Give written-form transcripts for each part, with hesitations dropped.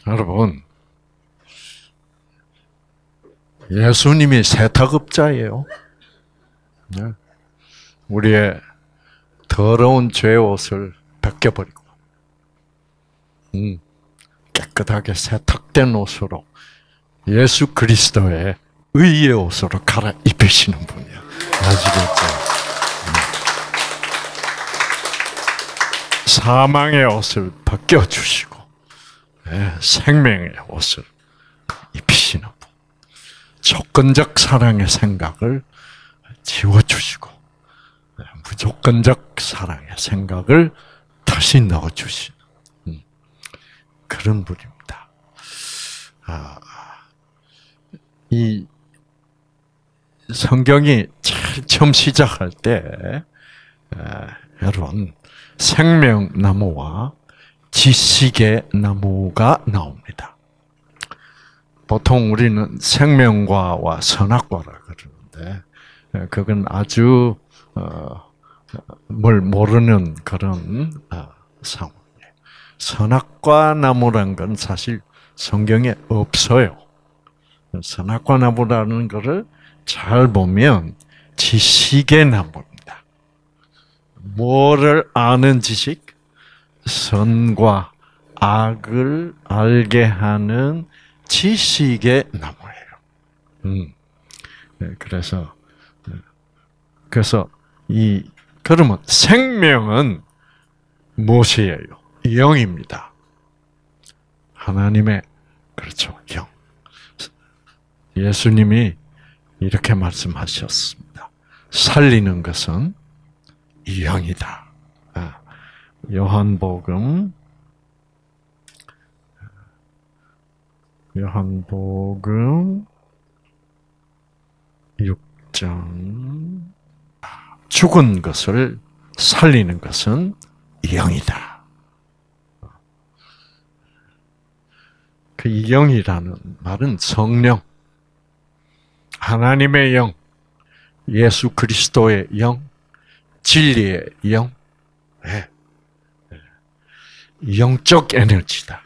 여러분, 예수님이 세탁업자예요. 우리의 더러운 죄의 옷을 벗겨버리고 깨끗하게 세탁된 옷으로 예수 그리스도의 의의 옷으로 갈아입히시는 분이야. 아시겠죠? 사망의 옷을 벗겨주시고 생명의 옷을 입히시는 분. 조건적 사랑의 생각을 지워주시고 무조건적 사랑의 생각을 다시 넣어주시는 그런 분입니다. 이 성경이 처음 시작할 때 여러분 생명나무와 지식의 나무가 나옵니다. 보통 우리는 생명과와 선악과라 그러는데 그건 아주 뭘 모르는 그런 상황이에요. 선악과 나무란 건 사실 성경에 없어요. 선악과 나무라는 것을 잘 보면 지식의 나무입니다. 뭐를 아는 지식? 선과 악을 알게 하는 지식의 나무예요. 그래서 그러면 생명은 무엇이에요? 영입니다. 하나님의 그렇죠, 영. 예수님이 이렇게 말씀하셨습니다. 살리는 것은 영이다. 요한복음 6장 죽은 것을 살리는 것은 영이다. 그 영이라는 말은 성령, 하나님의 영, 예수 그리스도의 영, 진리의 영, 영적 에너지다.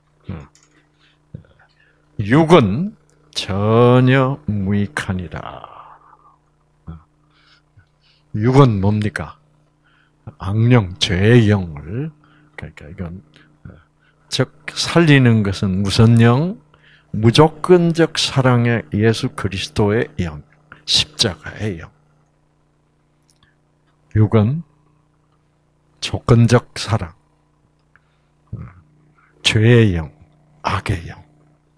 육은 전혀 무익하니라. 육은 뭡니까? 악령, 죄의 영을, 그러니까 이건, 즉, 살리는 것은 무슨 영? 무조건적 사랑의 예수 그리스도의 영, 십자가의 영. 육은 조건적 사랑, 죄의 영, 악의 영.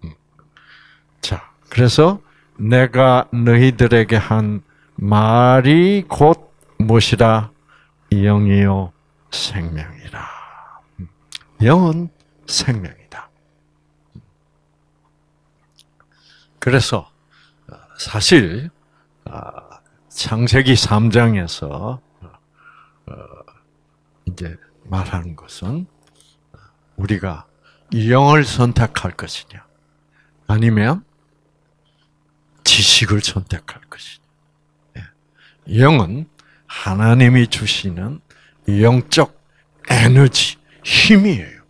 자, 그래서 내가 너희들에게 한 말이 곧 무엇이라? 영이요 생명이라. 영은 생명이다. 그래서 사실 창세기 3장에서 이제 말하는 것은 우리가 영을 선택할 것이냐, 아니면 지식을 선택할 것이냐. 영은 하나님이 주시는 영적 에너지, 힘이에요.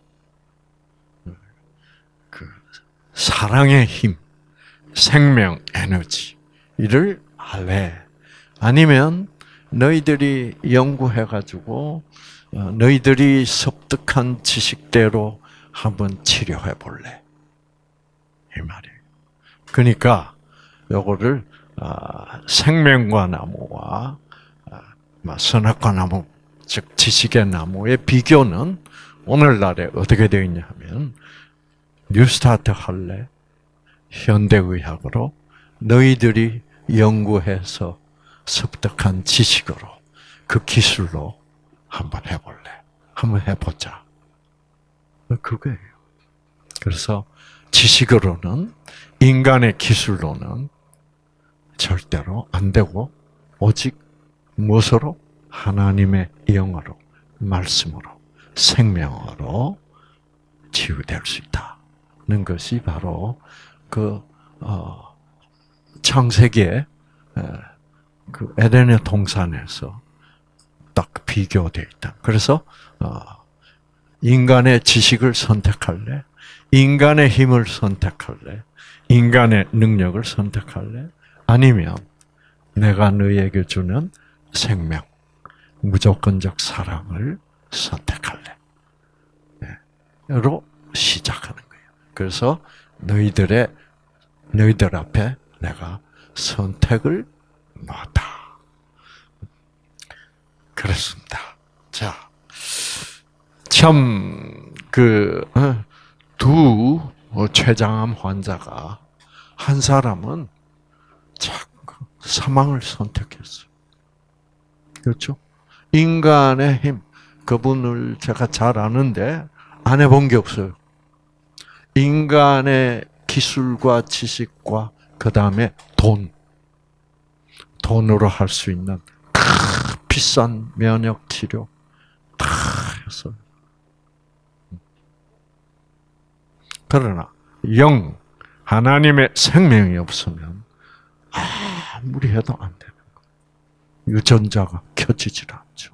그 사랑의 힘, 생명 에너지 이를 할래? 아니면 너희들이 연구해가지고 너희들이 습득한 지식대로 한번 치료해 볼래? 이 말이에요. 그러니까 요거를 생명과 나무와 선악과 나무, 즉 지식의 나무의 비교는 오늘날에 어떻게 되어 있냐 하면 뉴스타트 할래? 현대의학으로 너희들이 연구해서 습득한 지식으로 그 기술로 한번 해볼래? 한번 해보자. 그거예요. 그래서 지식으로는, 인간의 기술로는 절대로 안 되고 오직 무엇으로? 하나님의 영으로, 말씀으로, 생명으로 치유될 수 있다는 것이 바로 그 창세기에 그 에덴의 동산에서 딱 비교되어 있다. 그래서 인간의 지식을 선택할래? 인간의 힘을 선택할래? 인간의 능력을 선택할래? 아니면 내가 너에게 주는 생명, 무조건적 사랑을 선택할래? 로 시작하는 거예요. 그래서 너희들 앞에 내가 선택을 놓았다. 그렇습니다. 자, 참, 두 췌장암 환자가 한 사람은 사망을 선택했어요. 그렇죠? 인간의 힘, 그분을 제가 잘 아는데 안 해본 게 없어요. 인간의 기술과 지식과 그 다음에 돈으로 할 수 있는 비싼 면역 치료 다 했어요. 그러나 하나님의 생명이 없으면 아무리 해도 안 되는 거예요. 유전자가 켜지질 않죠.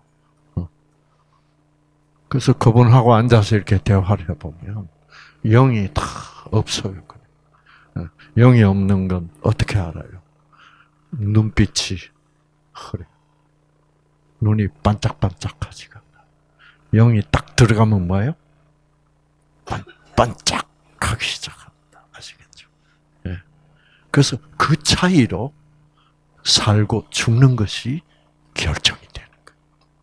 그래서 그분하고 앉아서 이렇게 대화를 해보면 영이 다 없어요. 영이 없는 건 어떻게 알아요? 눈빛이 흐려. 눈이 반짝반짝하지가 않아요. 영이 딱 들어가면 뭐예요? 반짝하기 시작합니다. 아시겠죠? 예. 그래서 그 차이로 살고 죽는 것이 결정이 되는 거예요.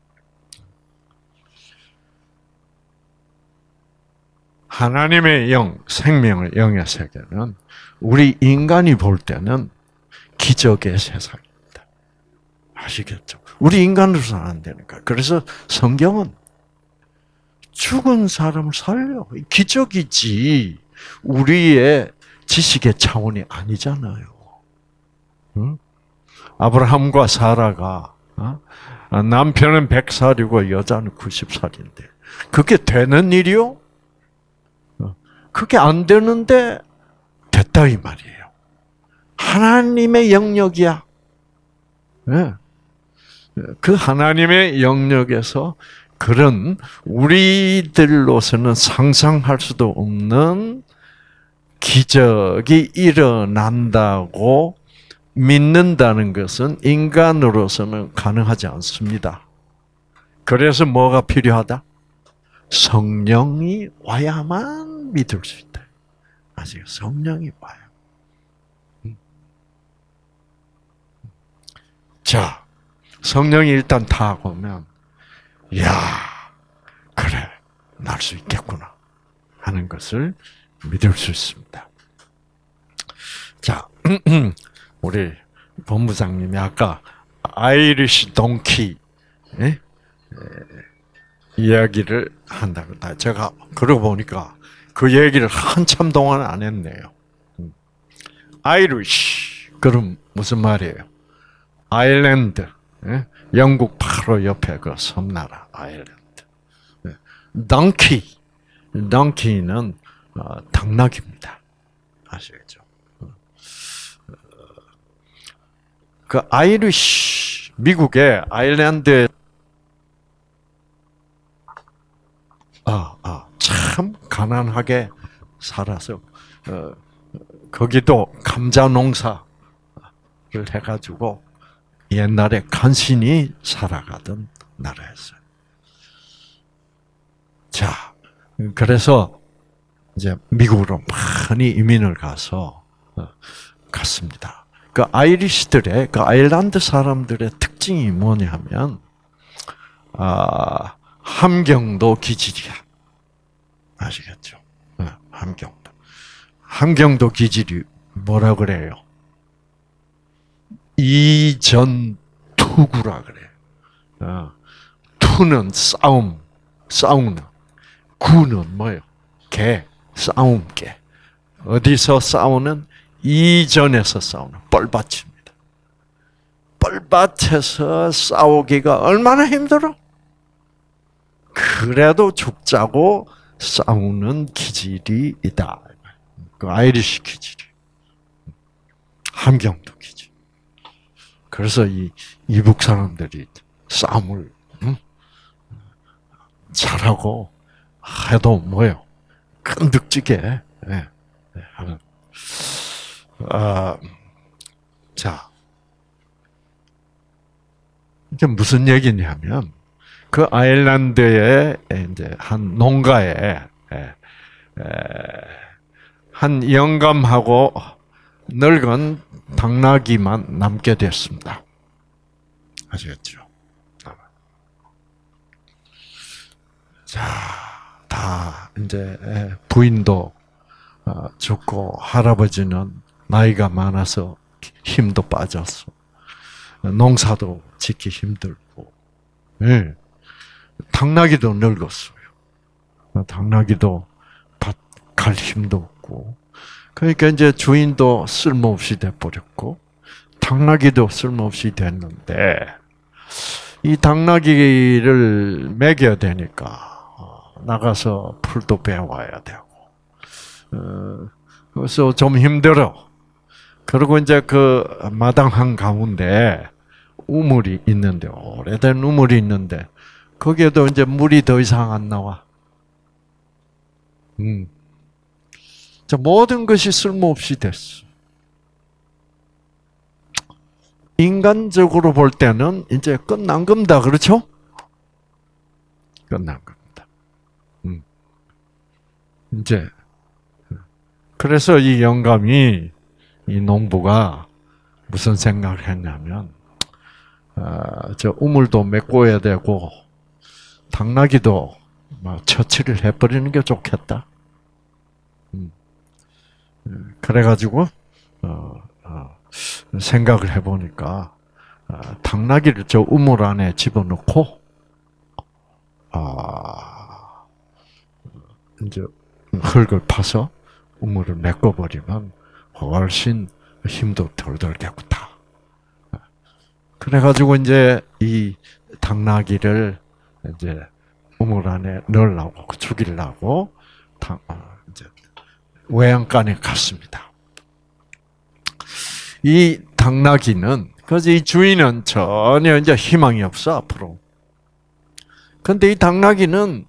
하나님의 영, 생명의 영의 세계는 우리 인간이 볼 때는 기적의 세상입니다. 아시겠죠? 우리 인간으로서는 안 되는 거예요. 그래서 성경은 죽은 사람을 살려. 기적이지. 우리의 지식의 차원이 아니잖아요. 응? 아브라함과 사라가 남편은 100살이고 여자는 90살인데 그게 되는 일이요? 그게 안 되는데 됐다 이 말이에요. 하나님의 영역이야. 그 하나님의 영역에서 그런 우리들로서는 상상할 수도 없는 기적이 일어난다고 믿는다는 것은 인간으로서는 가능하지 않습니다. 그래서 뭐가 필요하다? 성령이 와야만 믿을 수 있다. 아직 성령이 와요. 자, 성령이 일단 다 오면, 야, 그래, 날 수 있겠구나 하는 것을 믿을 수 있습니다. 자, 우리 본부장님이 아까 아이리시 동키 이야기를 한다고. 제가 그러고 보니까 그 얘기를 한참 동안 안 했네요. 아이리시, 그럼 무슨 말이에요? 아일랜드, 영국 바로 옆에 그 섬나라 아일랜드. 덩키는 당나귀입니다. 아시겠죠? 그 아이리시, 미국의 아일랜드에 참 가난하게 살아서 거기도 감자 농사를 해가지고 옛날에 간신히 살아가던 나라였어요. 자, 그래서 이제 미국으로 많이 이민을 가서 갔습니다. 그 아이리시들의, 그 아일랜드 사람들의 특징이 뭐냐면, 함경도 기질이야. 아시겠죠? 함경도. 함경도 기질이 뭐라 그래요? 이전투구라 그래요. 투는 싸우는. 구는 뭐예요? 싸움개. 어디서 싸우는? 이전에서 싸우는, 뻘밭입니다. 뻘밭에서 싸우기가 얼마나 힘들어? 그래도 죽자고 싸우는 기질이 있다. 그 아이리시 기질이. 함경도 기질. 그래서 이북 사람들이 싸움을 잘하고 해도 뭐예요? 끈득지게 하는. 자, 이게 무슨 얘기냐면 그 아일랜드의 이제 한 농가에 한 영감하고 늙은 당나귀만 남게 됐습니다. 아시겠죠? 자, 다 이제 부인도 죽고 할아버지는 나이가 많아서 힘도 빠졌어. 농사도 짓기 힘들고, 당나귀도 늙었어요. 당나귀도 밭 갈 힘도 없고, 그러니까 이제 주인도 쓸모없이 돼버렸고, 당나귀도 쓸모없이 됐는데, 이 당나귀를 먹여야 되니까 나가서 풀도 베어와야 되고, 그래서 좀 힘들어. 그리고 이제 그 마당 한 가운데 우물이 있는데, 오래된 우물이 있는데, 거기에도 이제 물이 더 이상 안 나와. 자, 모든 것이 쓸모없이 됐어. 인간적으로 볼 때는 이제 끝난 겁니다. 그렇죠? 끝난 겁니다. 이제, 그래서 이 영감이, 이 농부가 무슨 생각을 했냐면, 저 우물도 메꿔야 되고, 당나귀도 처치를 해버리는 게 좋겠다. 그래가지고, 생각을 해보니까, 당나귀를 저 우물 안에 집어넣고, 이제 흙을 파서 우물을 메꿔버리면 훨씬 힘도 덜 겠다. 그래가지고 이제 이 당나귀를 이제 우물 안에 넣으려고, 죽이려고, 이제 외양간에 갔습니다. 이 당나귀는, 그래서 이 주인은 전혀 이제 희망이 없어, 앞으로. 근데 이 당나귀는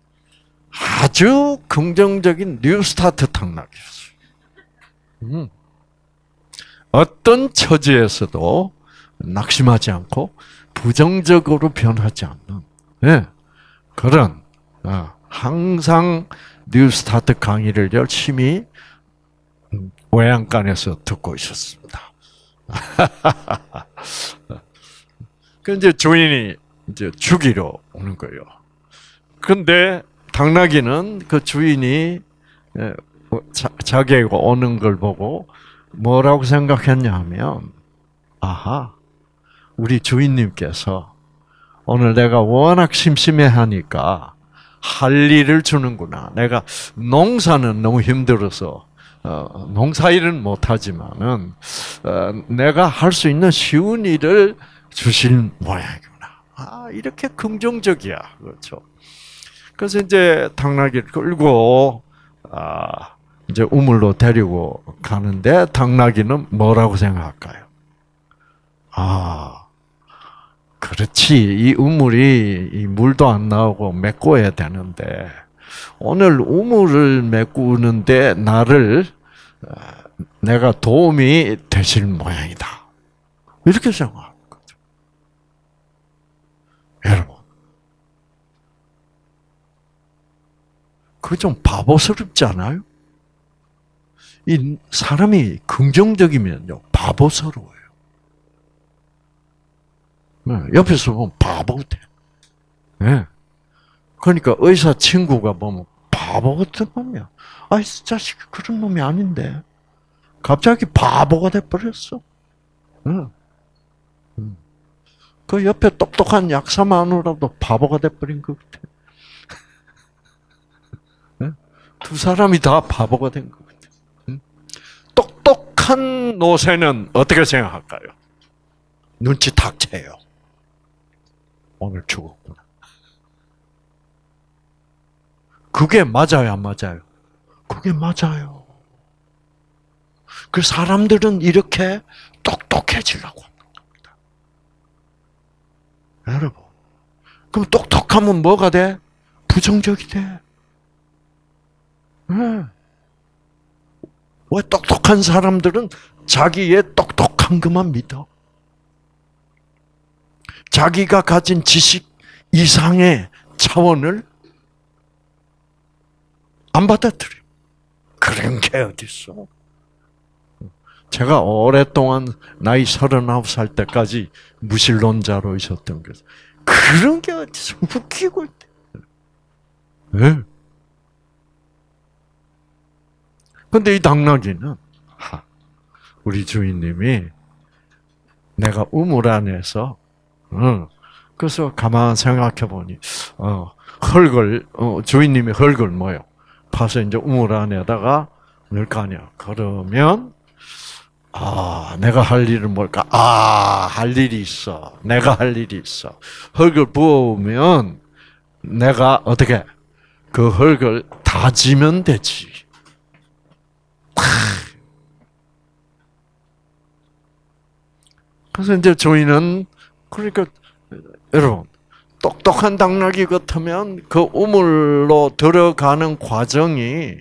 아주 긍정적인 뉴스타트 당나귀였어요. 어떤 처지에서도 낙심하지 않고 부정적으로 변하지 않는 그런 항상 뉴스타트 강의를 열심히 외양간에서 듣고 있었습니다. 그 이제 주인이 이제 죽이러 오는 거예요. 근데 당나귀는 그 주인이 자기가 오는 걸 보고 뭐라고 생각했냐 하면, 아하, 우리 주인님께서 오늘 내가 워낙 심심해하니까 할 일을 주는구나. 내가 농사는 너무 힘들어서 농사일은 못하지만은 내가 할 수 있는 쉬운 일을 주실 모양이구나. 이렇게 긍정적이야. 그렇죠. 그래서 이제 당나귀를 끌고 이제 우물로 데리고 가는데 당나귀는 뭐라고 생각할까요? 그렇지. 이 우물이 이 물도 안 나오고 메꿔야 되는데 오늘 우물을 메꾸는데 내가 도움이 되실 모양이다. 이렇게 생각하는 거죠. 여러분, 그거 좀 바보스럽지 않아요? 이 사람이 긍정적이면요, 바보스러워요. 옆에서 보면 바보 같아. 네. 그러니까 의사 친구가 보면 바보 같은 놈이야. 이 자식이 그런 놈이 아닌데. 갑자기 바보가 돼버렸어. 그 옆에 똑똑한 약사 마누라도 바보가 돼버린 것 같아. 두 사람이 다 바보가 된 것 같아. 똑똑한 노새는 어떻게 생각할까요? 눈치 탁 채요. 오늘 죽었구나. 그게 맞아요, 안 맞아요? 그게 맞아요. 그 사람들은 이렇게 똑똑해지려고 하는 겁니다. 여러분, 그럼 똑똑하면 뭐가 돼? 부정적이 돼. 네. 왜 똑똑한 사람들은 자기의 똑똑한 것만 믿어? 자기가 가진 지식 이상의 차원을 안 받아들여. 그런 게 어딨어? 제가 오랫동안 나이 39살 때까지 무신론자로 있었던 거죠. 그런 게 어디서 웃기고 있대. 네. 근데 이 당나귀는 우리 주인님이 내가 우물 안에서 그래서 가만 생각해 보니 흙을 주인님이 흙을 뭐요? 파서 이제 우물 안에다가 넣을 거 아니야. 그러면 내가 할 일은 뭘까? 할 일이 있어. 내가 할 일이 있어. 흙을 부으면 내가 어떻게 그 흙을 다지면 되지. 그래서 이제 저희는 그러니까 여러분 똑똑한 당나귀 같으면 그 우물로 들어가는 과정이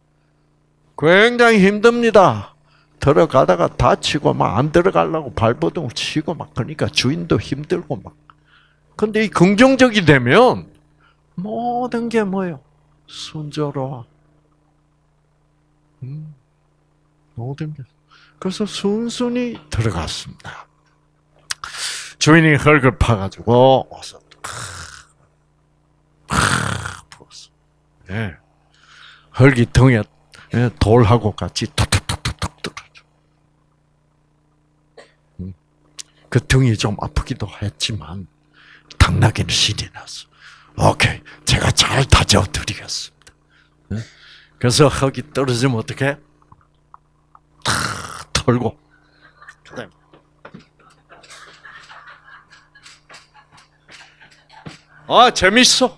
굉장히 힘듭니다. 들어가다가 다치고 막 안 들어가려고 발버둥 치고 막 그러니까 주인도 힘들고 막. 근데 이 긍정적이 되면 모든 게 뭐예요? 순조로워. 모든 게. 그래서 순순히 들어갔습니다. 주인이 흙을 파가지고 와서 부었어. 네. 흙이 등에 돌하고 같이 툭툭툭툭툭 떨어져. 그 등이 좀 아프기도 했지만 당나귀는 신이 났어. 오케이, 제가 잘 다져드리겠습니다. 그래서 흙이 떨어지면 어떻게? 탁 털고. 재밌어.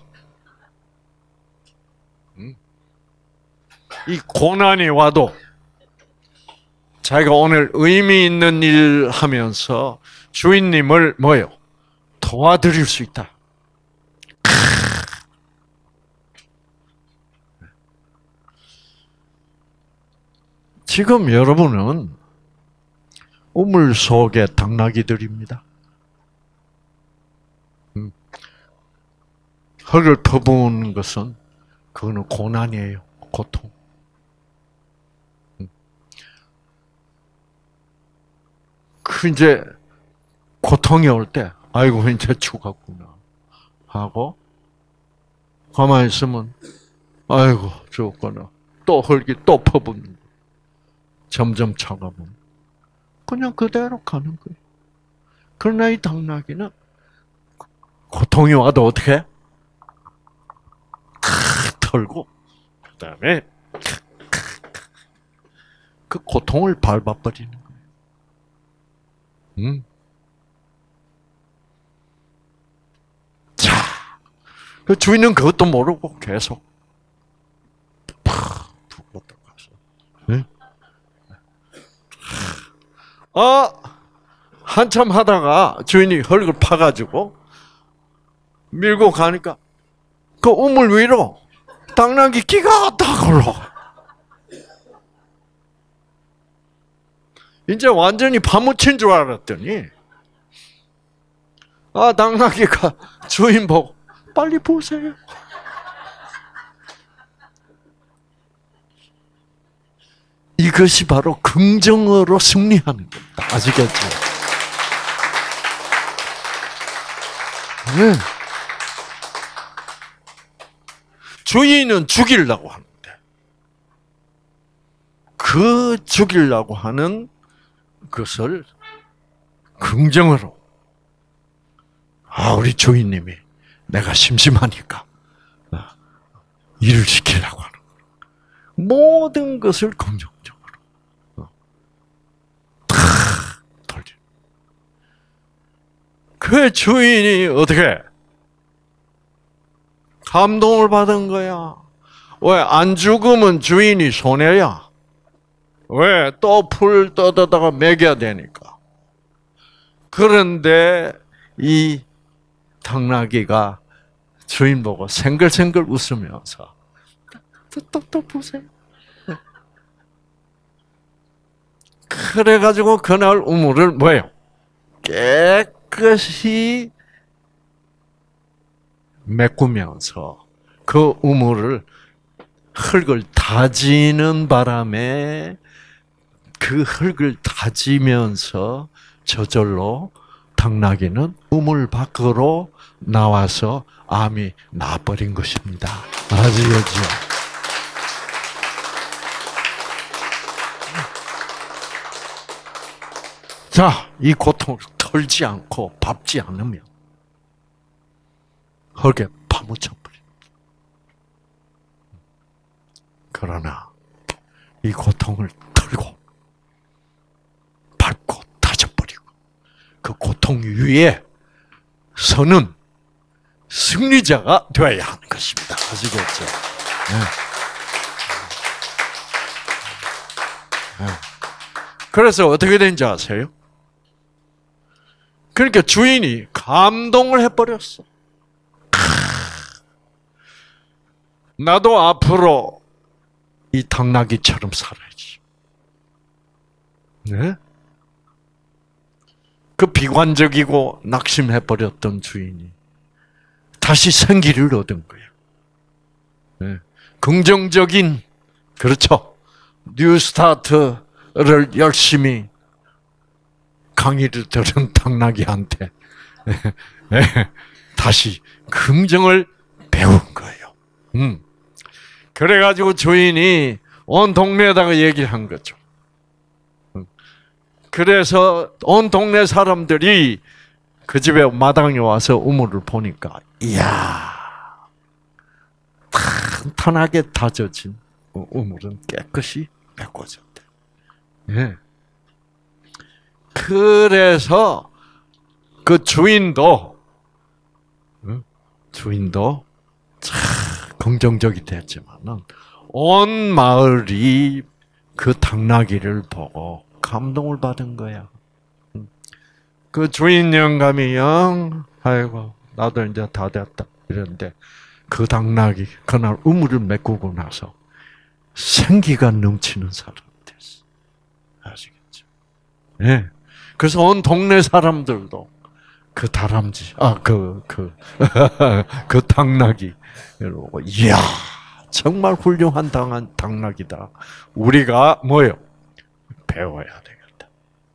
이 고난이 와도 자기가 오늘 의미 있는 일 하면서 주인님을 뭐요? 도와드릴 수 있다. 지금 여러분은 우물 속의 당나귀들입니다. 흙을 퍼부은 것은 그거는 고난이에요. 고통. 그 이제 고통이 올 때 아이고 이제 죽었구나 하고 가만히 있으면 아이고 죽었구나. 또 흙이 또 퍼붓는 거. 점점 차가면 그냥 그대로 가는 거예요. 그러나 이 당나귀는 고통이 와도 어떻게? 털고 그다음에 그 고통을 밟아버리는 거예요. 자, 그 주인은 그것도 모르고 계속 푹 들어가서. 네? 한참 하다가 주인이 흙을 파가지고 밀고 가니까 그 우물 위로 당나귀 끼가 딱 올라가. 이제 완전히 파묻힌 줄 알았더니 당나귀가 주인 보고 빨리 보세요. 이것이 바로 긍정으로 승리하는 겁니다. 아시겠죠? 네. 주인은 죽이려고 하는데 그 죽이려고 하는 것을 긍정으로 우리 주인님이 내가 심심하니까 일을 시키려고 하는 거예요. 모든 것을 긍정적으로 다 돌려. 그 주인이 어떻게 감동을 받은 거야. 왜 안 죽으면 주인이 손해야. 왜 또 풀 떠다가 먹여야 되니까. 그런데 이 당나귀가 주인 보고 생글생글 웃으면서 또 보세요. 그래가지고 그날 우물을 뭐예요? 깨끗이 메꾸면서 그 우물을 흙을 다지는 바람에 그 흙을 다지면서 저절로 당나귀는 우물 밖으로 나와서 암이 나버린 것입니다. 아시겠죠? 자, 이 고통을 털지 않고 밟지 않으면 흙에 파묻혀버립니다. 그러나 이 고통을 털고 밟고 다져버리고 그 고통 위에 서는 승리자가 되어야 하는 것입니다. 아시겠죠? 네. 네. 그래서 어떻게 된지 아세요? 그러니까 주인이 감동을 해버렸어. 나도 앞으로 이 당나귀처럼 살아야지. 네? 그 비관적이고 낙심해버렸던 주인이 다시 생기를 얻은 거예요. 네. 긍정적인, 그렇죠. 뉴스타트를 열심히 강의를 들은 당나귀한테 다시 긍정을 배운 거예요. 그래가지고 주인이 온 동네에다가 얘기한 거죠. 그래서 온 동네 사람들이 그 집에 마당에 와서 우물을 보니까, 이야, 탄탄하게 다져진 우물은 깨끗이 메꿔졌대. 예. 그래서 그 주인도 참 긍정적이 됐지만은 온 마을이 그 당나귀를 보고 감동을 받은 거야. 그 주인 영감이 아이고 나도 이제 다 됐다 이랬는데 그 당나귀 그날 우물을 메꾸고 나서 생기가 넘치는 사람이 됐어. 아시겠죠? 예. 네. 그래서 온 동네 사람들도 그 다람쥐, 그 당나귀, 이러고, 이야, 정말 훌륭한 당나귀다. 우리가 뭐요? 배워야 되겠다.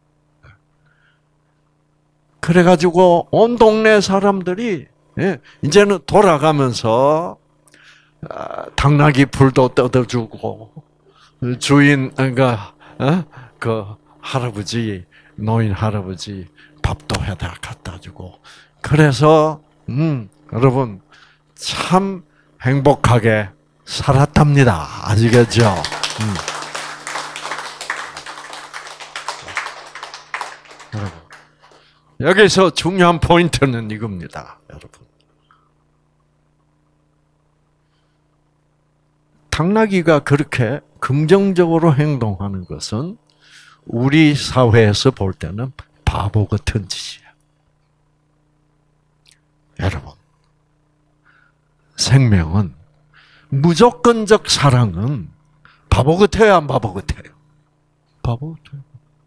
그래가지고 온 동네 사람들이 이제는 돌아가면서 당나귀 풀도 뜯어주고 주인, 그러니까 그 할아버지, 노인 할아버지 밥도 해다 갖다 주고 그래서 여러분 참 행복하게 살았답니다. 아시겠죠? 여러분 여기서 중요한 포인트는 이겁니다. 여러분 당나귀가 그렇게 긍정적으로 행동하는 것은 우리 사회에서 볼 때는 바보 같은 짓이야. 여러분, 생명은 무조건적 사랑은 바보 같아요, 안 바보 같아요? 바보 같아요.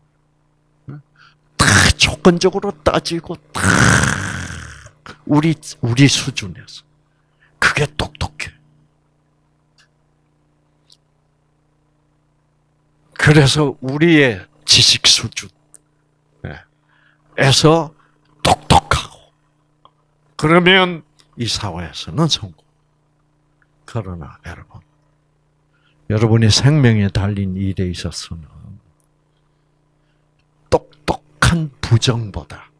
다 조건적으로 따지고 다 우리 수준에서 그게 똑똑해. 그래서 우리의 지식 수준에서 똑똑하고 그러면 이 사회에서는 성공. 그러나 여러분이 생명에 달린 일에 있어서는 똑똑한 부정보다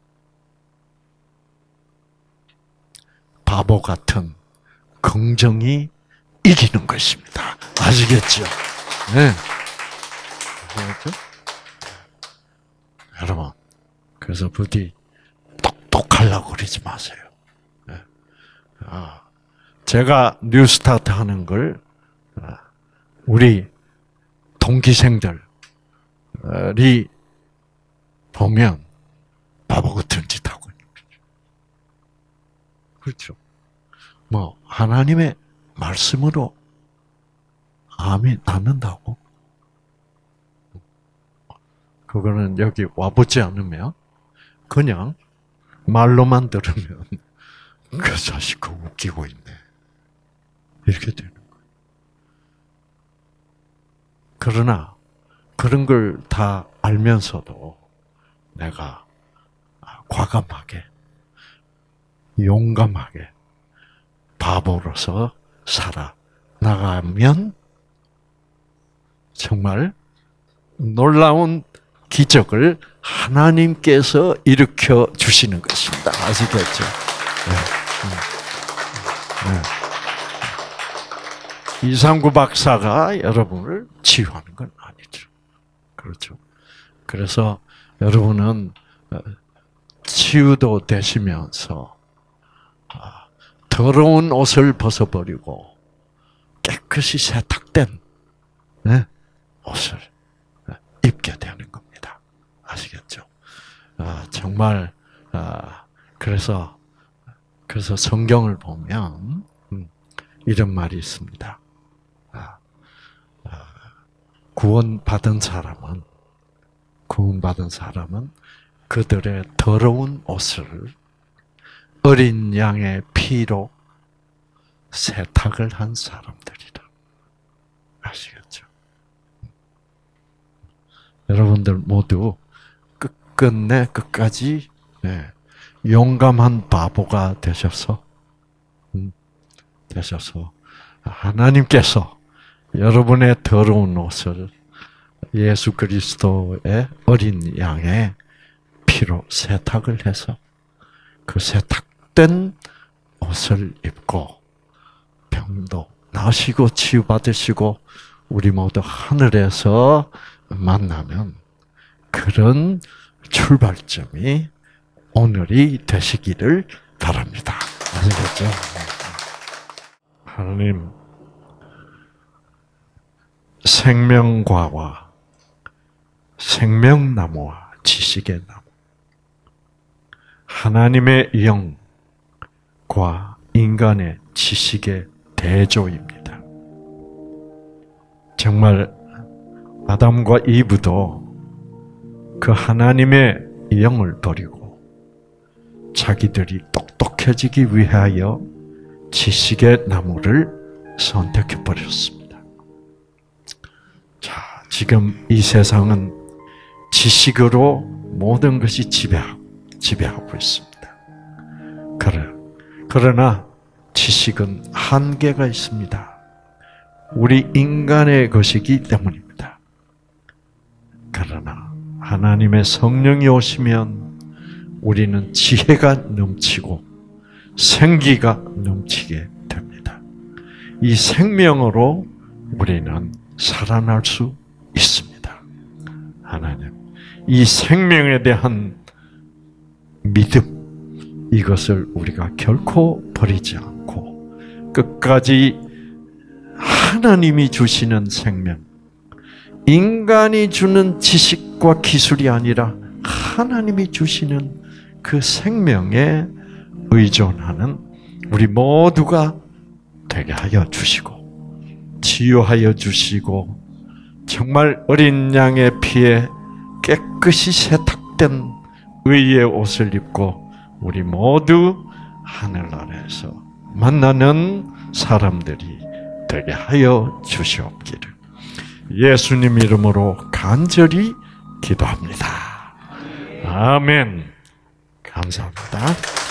바보 같은 긍정이 이기는 것입니다. 아시겠죠? 네. 그렇죠? 여러분, 그래서 부디 똑똑하려고 그러지 마세요. 제가 뉴스타트 하는 걸 우리 동기생들이 보면 바보 같은 짓 하고 있는 거죠. 그렇죠? 뭐 하나님의 말씀으로 암이 낫는다고? 그거는 여기 와보지 않으면 그냥 말로만 들으면 그 자식 그 웃기고 있네. 이렇게 되는 거예요. 그러나 그런 걸 다 알면서도 내가 과감하게, 용감하게 바보로서 살아나가면 정말 놀라운 기적을 하나님께서 일으켜 주시는 것입니다. 아시겠죠? 네. 이상구 박사가 여러분을 치유하는 건 아니죠. 그렇죠. 그래서 여러분은 치유도 되시면서 더러운 옷을 벗어버리고 깨끗이 세탁된 옷을 입게 되는 겁니다. 아시겠죠? 정말 그래서 성경을 보면 이런 말이 있습니다. 구원받은 사람은 그들의 더러운 옷을 어린 양의 피로 세탁을 한 사람들이다. 아시겠죠? 여러분들 모두 끝까지 용감한 바보가 되셔서 하나님께서 여러분의 더러운 옷을 예수 그리스도의 어린 양의 피로 세탁을 해서 그 세탁된 옷을 입고 병도 나으시고 치유받으시고 우리 모두 하늘에서 만나면 그런 출발점이 오늘이 되시기를 바랍니다. 아시겠죠? 하나님, 생명과와 생명나무와 지식의 나무, 하나님의 영과 인간의 지식의 대조입니다. 정말 아담과 이브도 그 하나님의 영을 버리고 자기들이 똑똑해지기 위하여 지식의 나무를 선택해 버렸습니다. 자, 지금 이 세상은 지식으로 모든 것이 지배하고 있습니다. 그러나 지식은 한계가 있습니다. 우리 인간의 것이기 때문입니다. 그러나 하나님의 성령이 오시면 우리는 지혜가 넘치고 생기가 넘치게 됩니다. 이 생명으로 우리는 살아날 수 있습니다. 하나님, 이 생명에 대한 믿음, 이것을 우리가 결코 버리지 않고 끝까지 하나님이 주시는 생명, 인간이 주는 지식과 기술이 아니라 하나님이 주시는 그 생명에 의존하는 우리 모두가 되게 하여 주시고 치유하여 주시고 정말 어린 양의 피에 깨끗이 세탁된 의의 옷을 입고 우리 모두 하늘나라에서 만나는 사람들이 되게 하여 주시옵기를 예수님 이름으로 간절히 기도합니다. 아멘. 감사합니다.